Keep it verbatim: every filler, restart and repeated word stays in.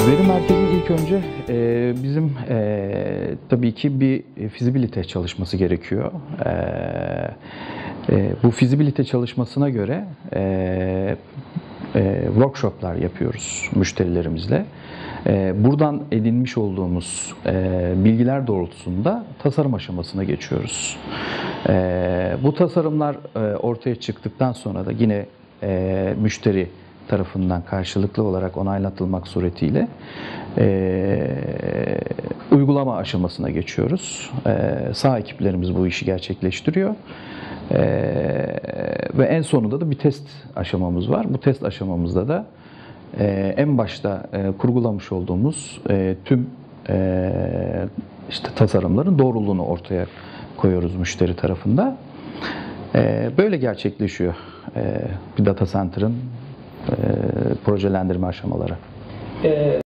Veri merkezi ilk önce e, bizim e, tabii ki bir fizibilite çalışması gerekiyor. E, e, bu fizibilite çalışmasına göre e, e, workshoplar yapıyoruz müşterilerimizle. E, buradan edinmiş olduğumuz e, bilgiler doğrultusunda tasarım aşamasına geçiyoruz. E, bu tasarımlar e, ortaya çıktıktan sonra da yine e, müşteri tarafından karşılıklı olarak onaylatılmak suretiyle e, uygulama aşamasına geçiyoruz. E, sağ ekiplerimiz bu işi gerçekleştiriyor. E, ve en sonunda da bir test aşamamız var. Bu test aşamamızda da e, en başta e, kurgulamış olduğumuz e, tüm e, işte tasarımların doğruluğunu ortaya koyuyoruz müşteri tarafında. E, böyle gerçekleşiyor e, bir data center'ın projelendirme aşamaları.